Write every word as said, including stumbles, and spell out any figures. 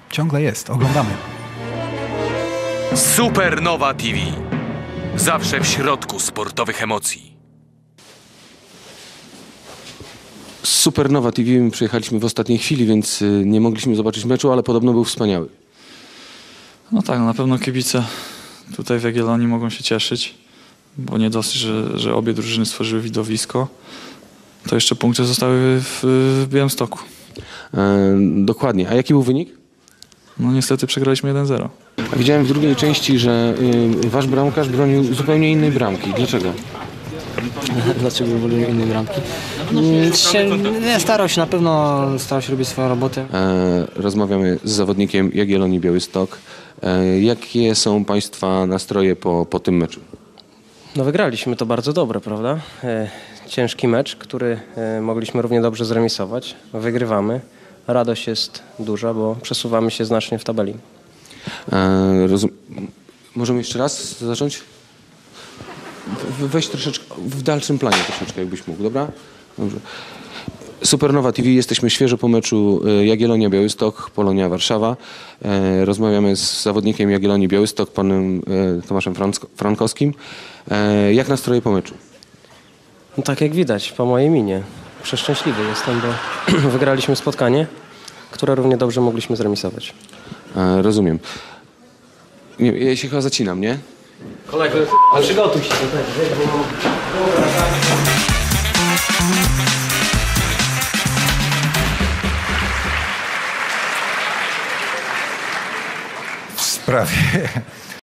Ciągle jest, oglądamy. Supernowa T V. Zawsze w środku sportowych emocji. Supernowa T V przyjechaliśmy w ostatniej chwili, więc nie mogliśmy zobaczyć meczu, ale podobno był wspaniały. No tak, na pewno kibice tutaj w Jagiellonii mogą się cieszyć, bo nie dosyć, że, że obie drużyny stworzyły widowisko, to jeszcze punkty zostały w, w Białymstoku. E, dokładnie. A jaki był wynik? No niestety przegraliśmy jeden zero. A widziałem w drugiej części, że y, wasz bramkarz bronił zupełnie innej bramki. Dlaczego? Dlaczego bronił innej bramki? Mm, się, nie, starał się na pewno, starał się robić swoją robotę. E, rozmawiamy z zawodnikiem Jagiellonii Białystok. E, jakie są państwa nastroje po, po tym meczu? No wygraliśmy, to bardzo dobre, prawda? E, ciężki mecz, który e, mogliśmy równie dobrze zremisować. Wygrywamy. Radość jest duża, bo przesuwamy się znacznie w tabeli. E, rozum... Możemy jeszcze raz zacząć? W, weź troszeczkę, w dalszym planie troszeczkę, jakbyś mógł, dobra? Dobrze. Supernowa T V, jesteśmy świeżo po meczu Jagiellonia Białystok, Polonia Warszawa. E, rozmawiamy z zawodnikiem Jagiellonii Białystok, panem e, Tomaszem Franck- Frankowskim. E, jak nastroje po meczu? No tak jak widać po mojej minie. Przeszczęśliwy jestem, bo wygraliśmy spotkanie, które równie dobrze mogliśmy zremisować. E, rozumiem. Nie, ja się chyba zacinam, nie? Kolego, przygotuj się do tego. W sprawie